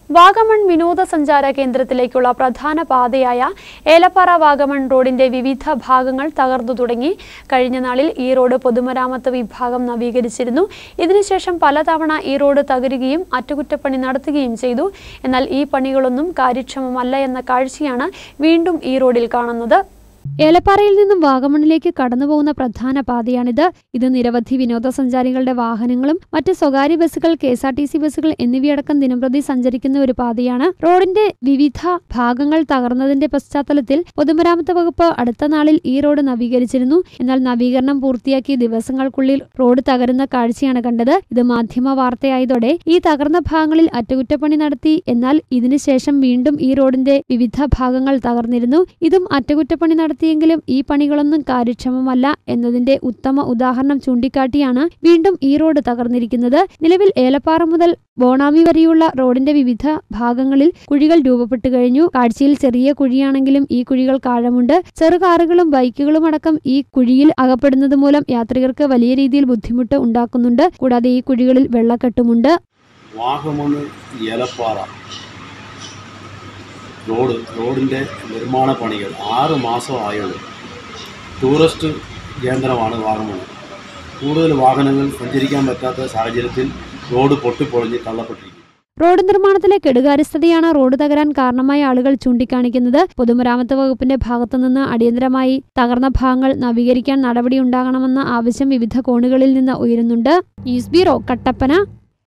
വാഗമൺ വിനോദസഞ്ചാര കേന്ദ്രത്തിലേക്കുള്ള പ്രധാന പാതയായ ഏലപ്പാറ വാഗമൺ റോഡിന്റെ വിവിധ ഭാഗങ്ങൾ തകർന്നു തുടങ്ങി. കഴിഞ്ഞ നാളിൽ ഈ റോഡ് പൊതുമരാമത്ത് വിഭാഗം നവീകരിച്ചിരുന്നു. ഇതിനുശേഷം പലതവണ ഈ റോഡ് തകരുകയും അറ്റകുറ്റപ്പണി നടത്തുകയും ചെയ്തു. എന്നാൽ ഈ പണികളൊന്നും കാര്യക്ഷമമല്ല എന്ന കാഴ്ചയാണ് വീണ്ടും ഈ റോഡിൽ കാണുന്നത്. ഏലപ്പാറയിൽ നിന്നും വാഗമണിലേക്ക് കടന്നുപോകുന്ന പ്രധാന പാതയാണിത്. ഇത് നിരവധി വിനോദസഞ്ചാരികളുടെ വാഹനങ്ങളും മറ്റ് സ്വകാര്യ ബസ്സുകൾ, KSRTC ബസ്സുകൾ എന്നിവയടക്കം ദിനംപ്രതി സഞ്ചരിക്കുന്ന ഒരു പാതയാണ്. റോഡിന്റെ വിവിധ ഭാഗങ്ങൾ തകർന്നതിന്റെ പശ്ചാത്തലത്തിൽ പൊതുമരാമത്ത് വകുപ്പ് അടുത്ത നാളിൽ ഈ റോഡ് നവീകരിച്ചിരുന്നു. എന്നാൽ നവീകരണം പൂർത്തിയാക്കി ദിവസങ്ങൾക്കുള്ളിൽ റോഡ് തകരുന്ന കാഴ്ചയാണ് കണ്ടത്. ഇത് മാധ്യമ വാർത്തയായതോടെ ഈ തകർന്ന ഭാഗങ്ങളിൽ അറ്റകുറ്റപ്പണി നടത്തി. എന്നാൽ ഇതിനുശേഷം വീണ്ടും ഈ റോഡിന്റെ വിവിധ ഭാഗങ്ങൾ തകർന്നിരുന്നു. ഇതും അറ്റകുറ്റപ്പണി നടത്തിയെങ്കിലും ഈ പണികളൊന്നും കാര്യക്ഷമമല്ല എന്നതിന്റെ ഉത്തമ ഉദാഹരണം ചൂണ്ടിക്കാട്ടിയാണ് വീണ്ടും ഈ റോഡ് തകർന്നിരിക്കുന്നത്. നിലവിൽ ഏലപ്പാറ മുതൽ ബോണാമി വരെയുള്ള റോഡിന്റെ വിവിധ ഭാഗങ്ങളിൽ കുഴികൾ രൂപപ്പെട്ടു കഴിഞ്ഞു. കാഴ്ചയിൽ ചെറിയ കുഴിയാണെങ്കിലും ഈ കുഴികൾക്ക് ആഴമുണ്ട്. ചെറുകാറുകളും ബൈക്കുകളും അടക്കം ഈ കുഴിയിൽ അകപ്പെടുന്നത് മൂലം യാത്രികർക്ക് വലിയ രീതിയിൽ ബുദ്ധിമുട്ട് ഉണ്ടാക്കുന്നുണ്ട്. കൂടാതെ ഈ കുഴികളിൽ വെള്ളക്കെട്ടുമുണ്ട്. വാഗമൺ ഏലപ്പാറ റോഡിൻ്റെ നിർമ്മാണ പണികൾ 6 മാസമായുള്ളൂ. ടൂറിസ്റ്റ് കേന്ദ്രമാണ് വാഗമൺ. കൂടുതൽ വാഹനങ്ങൾ സഞ്ചരിക്കാൻ പറ്റാത്ത സാഹചര്യത്തിൽ റോഡ് പൊട്ടിപ്പൊളിഞ്ഞ് തള്ളപ്പെട്ടിരിക്കുന്നു. റോഡ് നിർമ്മാണത്തിലെ കെടുകാര്യസ്ഥതയാണ് റോഡ് തകരാൻ കാരണമായ ആളുകൾ ചൂണ്ടിക്കാണിക്കുന്നത്. പൊതുമരാമത്ത് വകുപ്പിന്റെ ഭാഗത്തുനിന്ന് അടിയന്തരമായി തകർന്ന ഭാഗങ്ങൾ നവീകരിക്കാൻ നടപടിയുണ്ടാകണമെന്ന ആവശ്യം വിവിധ കോണുകളിൽ നിന്ന് ഉയരുന്നുണ്ട്. News bureau, Kattappana.